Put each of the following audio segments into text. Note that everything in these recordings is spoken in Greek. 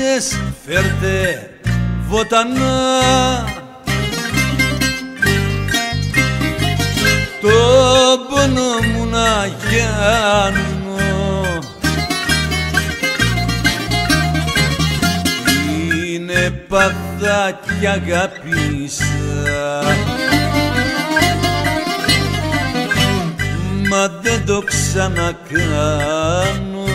μάγισσες φέρτε βοτανά, το πόνο μου να γιάνω. Είναι παθάκι αγάπησα, μα δεν το ξανακάνω.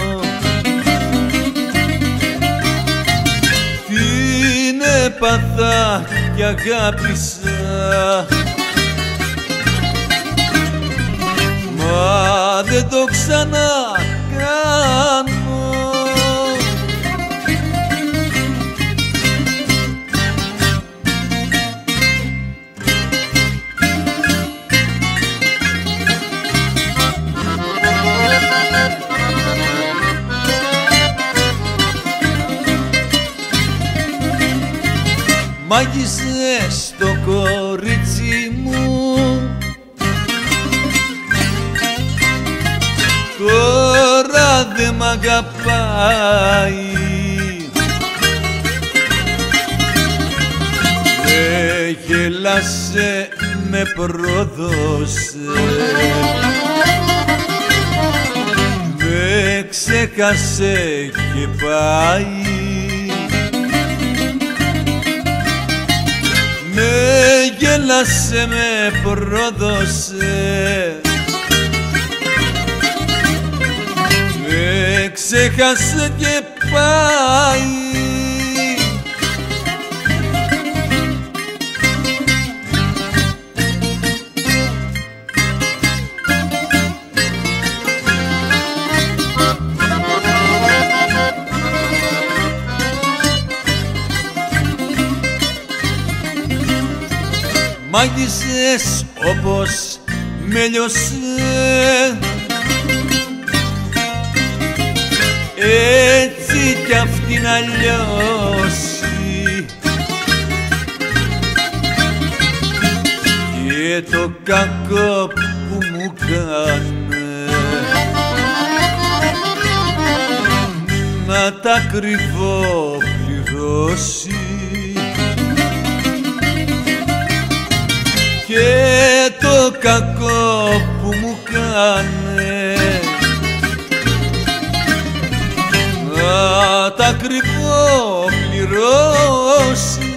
Είναι παθάκι αγάπησα, μα δεν το ξανακάνω. Μάγισσες το κορίτσι μου, τώρα δε μ' αγαπάει. Με γελάσε, με πρόδωσε, με ξέχασε και πάει. Με γέλασε, με πρόδωσε, με ξέχασε και πάει. Μάγισσες όπως με λιώσε, έτσι κι αυτή να λιώσει. Και το κακό που μου κάνε να τα κρυβώ πληρώσει. Και το κακό που μου κάνε να τα κρυβώ πληρώσει.